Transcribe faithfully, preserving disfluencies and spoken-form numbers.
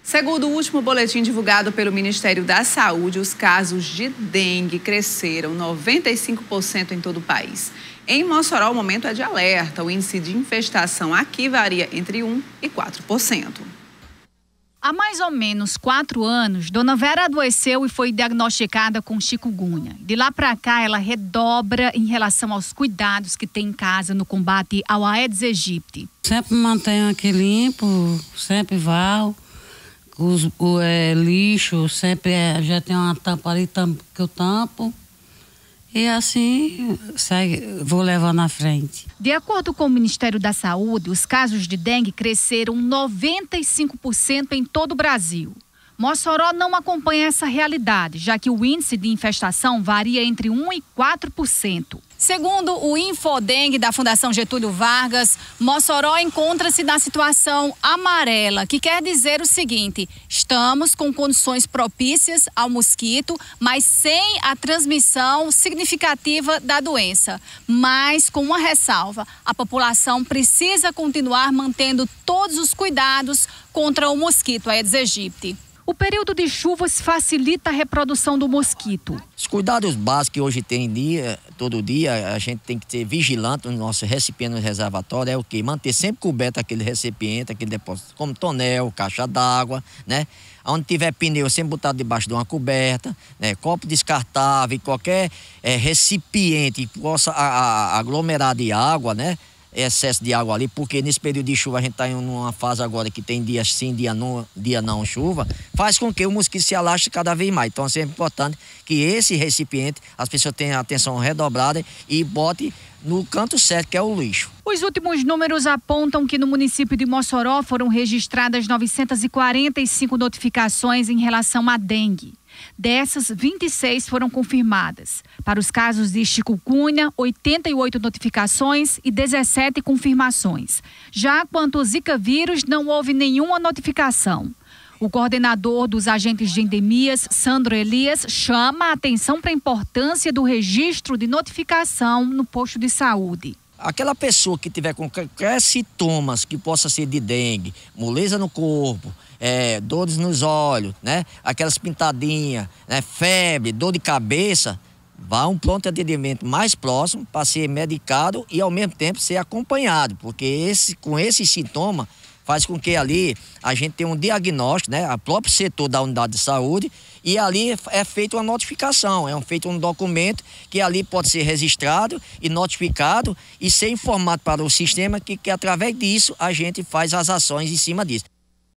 Segundo o último boletim divulgado pelo Ministério da Saúde, os casos de dengue cresceram noventa e cinco por cento em todo o país. Em Mossoró, o momento é de alerta. O índice de infestação aqui varia entre um e quatro por cento. Há mais ou menos quatro anos, Dona Vera adoeceu e foi diagnosticada com chikungunya. De lá para cá, ela redobra em relação aos cuidados que tem em casa no combate ao Aedes aegypti. Sempre mantenho aqui limpo, sempre varro. Os, o é, lixo, sempre é, já tem uma tampa ali tampa, que eu tampo. E assim, segue, vou levando à frente. De acordo com o Ministério da Saúde, os casos de dengue cresceram noventa e cinco por cento em todo o Brasil. Mossoró não acompanha essa realidade, já que o índice de infestação varia entre um e quatro por cento. Segundo o Infodengue da Fundação Getúlio Vargas, Mossoró encontra-se na situação amarela, que quer dizer o seguinte: estamos com condições propícias ao mosquito, mas sem a transmissão significativa da doença. Mas com uma ressalva: a população precisa continuar mantendo todos os cuidados contra o mosquito Aedes aegypti. O período de chuvas facilita a reprodução do mosquito. Os cuidados básicos que hoje tem dia, todo dia, a gente tem que ser vigilante no nosso recipiente no reservatório, é o quê? Manter sempre coberto aquele recipiente, aquele depósito, como tonel, caixa d'água, né? Onde tiver pneu, sempre botado debaixo de uma coberta, né? Copo descartável, qualquer é, recipiente que possa a, a, aglomerar de água, né? Excesso de água ali, porque nesse período de chuva a gente está em uma fase agora que tem dias sim, dia não, dia não chuva, faz com que o mosquito se alastre cada vez mais. Então é sempre importante que esse recipiente, as pessoas tenham atenção redobrada e bote no canto certo, que é o lixo. Os últimos números apontam que no município de Mossoró foram registradas novecentas e quarenta e cinco notificações em relação à dengue. Dessas, vinte e seis foram confirmadas. Para os casos de chikungunya, oitenta e oito notificações e dezessete confirmações. Já quanto ao Zika vírus, não houve nenhuma notificação. O coordenador dos agentes de endemias, Sandro Elias, chama a atenção para a importância do registro de notificação no posto de saúde. Aquela pessoa que tiver com qualquer sintomas que possa ser de dengue, moleza no corpo, é, dores nos olhos, né? Aquelas pintadinhas, né? Febre, dor de cabeça, vá a um pronto atendimento mais próximo para ser medicado e ao mesmo tempo ser acompanhado, porque esse, com esse sintoma faz com que ali a gente tenha um diagnóstico, né? O próprio setor da unidade de saúde, e ali é feita uma notificação, é um, feito um documento que ali pode ser registrado e notificado e ser informado para o sistema que, que através disso a gente faz as ações em cima disso.